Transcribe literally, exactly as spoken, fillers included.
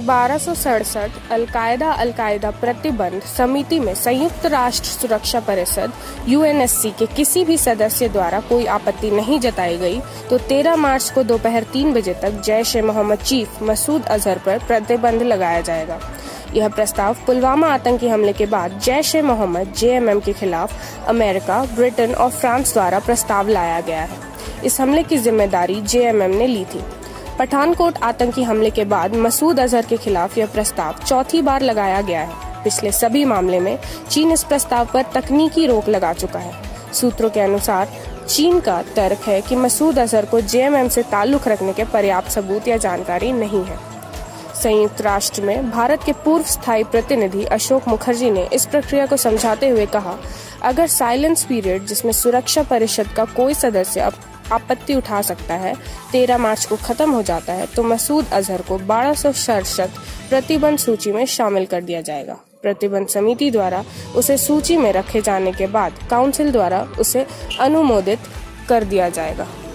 बारह सौ सड़सठ अलकायदा अलकायदा प्रतिबंध समिति में संयुक्त राष्ट्र सुरक्षा परिषद यूएनएससी के किसी भी सदस्य द्वारा कोई आपत्ति नहीं जताई गई तो तेरह मार्च को दोपहर तीन बजे तक जैश ए मोहम्मद चीफ मसूद अजहर पर प्रतिबंध लगाया जाएगा। यह प्रस्ताव पुलवामा आतंकी हमले के बाद जैश ए मोहम्मद जेएमएम के खिलाफ अमेरिका, ब्रिटेन और फ्रांस द्वारा प्रस्ताव लाया गया है। इस हमले की जिम्मेदारी जेएमएम ने ली थी। पठानकोट आतंकी हमले के बाद मसूद अजहर के खिलाफ यह प्रस्ताव चौथी बार लगाया गया है। पिछले सभी मामले में चीन इस प्रस्ताव पर तकनीकी रोक लगा चुका है। सूत्रों के अनुसार चीन का तर्क है कि मसूद अजहर को जेएमएम से ताल्लुक रखने के पर्याप्त सबूत या जानकारी नहीं है। संयुक्त राष्ट्र में भारत के पूर्व स्थायी प्रतिनिधि अशोक मुखर्जी ने इस प्रक्रिया को समझाते हुए कहा, अगर साइलेंस पीरियड जिसमें सुरक्षा परिषद का कोई सदस्य आपत्ति उठा सकता है तेरह मार्च को खत्म हो जाता है तो मसूद अजहर को बारह सौ सड़सठ प्रतिबंध सूची में शामिल कर दिया जाएगा। प्रतिबंध समिति द्वारा उसे सूची में रखे जाने के बाद काउंसिल द्वारा उसे अनुमोदित कर दिया जाएगा।